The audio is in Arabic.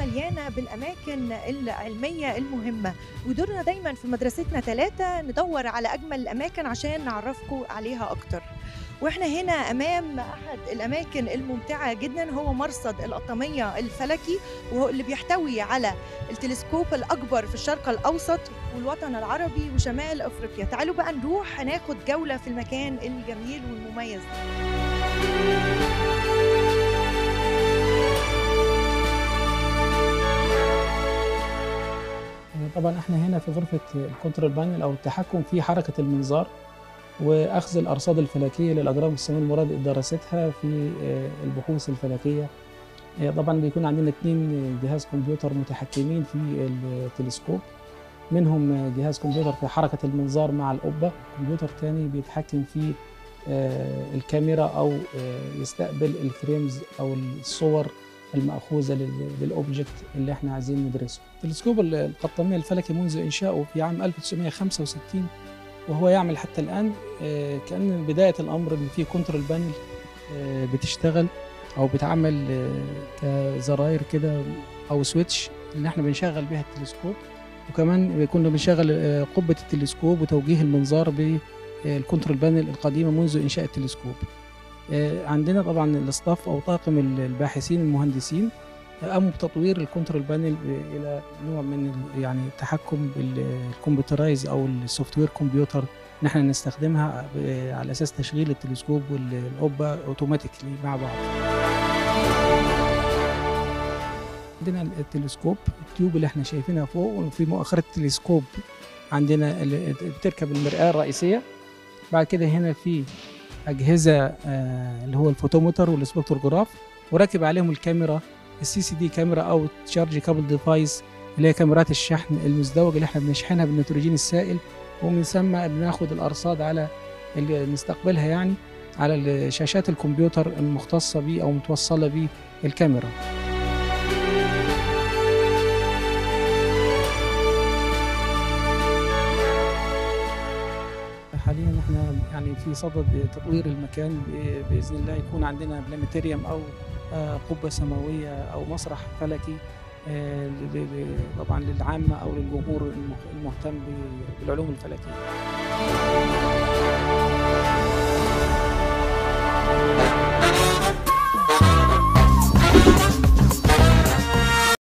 مليانة بالأماكن العلمية المهمة، ودورنا دايمًا في مدرستنا 3 ندوّر على أجمل الأماكن عشان نعرّفكم عليها أكتر. وإحنا هنا أمام أحد الأماكن الممتعة جدًا، هو مرصد القطامية الفلكي، وهو اللي بيحتوي على التلسكوب الأكبر في الشرق الأوسط والوطن العربي وشمال أفريقيا. تعالوا بقى نروح ناخد جولة في المكان الجميل والمميز ده. طبعًا إحنا هنا في غرفة الcontrol panel أو التحكم في حركة المنظار، وأخذ الأرصاد الفلكية للأجرام السامية المراد دراستها في البحوث الفلكية. طبعًا بيكون عندنا 2 جهاز كمبيوتر متحكمين في التلسكوب، منهم جهاز كمبيوتر في حركة المنظار مع القبة، كمبيوتر تاني بيتحكم في الكاميرا أو يستقبل الفريمز أو الصور المأخوذة للobject اللي إحنا عايزين ندرسه. تلسكوب القطامية الفلكي منذ إنشائه في عام 1965 وهو يعمل حتى الآن. كأن بداية الأمر إن في control panel بتشتغل أو بتعمل كزراير كده أو switch إن إحنا بنشغل بيها التلسكوب، وكمان كنا بنشغل قبة التلسكوب وتوجيه المنظار بالcontrol panel القديمة منذ إنشاء التلسكوب. عندنا طبعًا الstaff أو طاقم الباحثين المهندسين قاموا بتطوير الcontrol panel إلى نوع من يعني التحكم بالcomputerize أو الsoftware كمبيوتر إن إحنا نستخدمها على أساس تشغيل التلسكوب والقبة automatically مع بعض. عندنا التلسكوب التيوب اللي إحنا شايفينها فوق، وفي مؤخرة التلسكوب عندنا بتركب المرآة الرئيسية. بعد كده هنا في أجهزة اللي هو الفوتومتر والسبكتروجراف، وراكب عليهم الكاميرا الCCD كاميرا أو Charge Coupled Device اللي هي كاميرات الشحن المزدوج اللي إحنا بنشحنها بالنيتروجين السائل، ومن ثم بناخد الأرصاد على اللي نستقبلها يعني على شاشات الكمبيوتر المختصة بيه أو متوصلة بيه الكاميرا. حاليًا إحنا يعني في صدد تطوير المكان بإذن الله يكون عندنا بلانيتاريوم أو قبة سماوية أو مسرح فلكي طبعًا للعامة أو للجمهور المهتم بالعلوم الفلكية.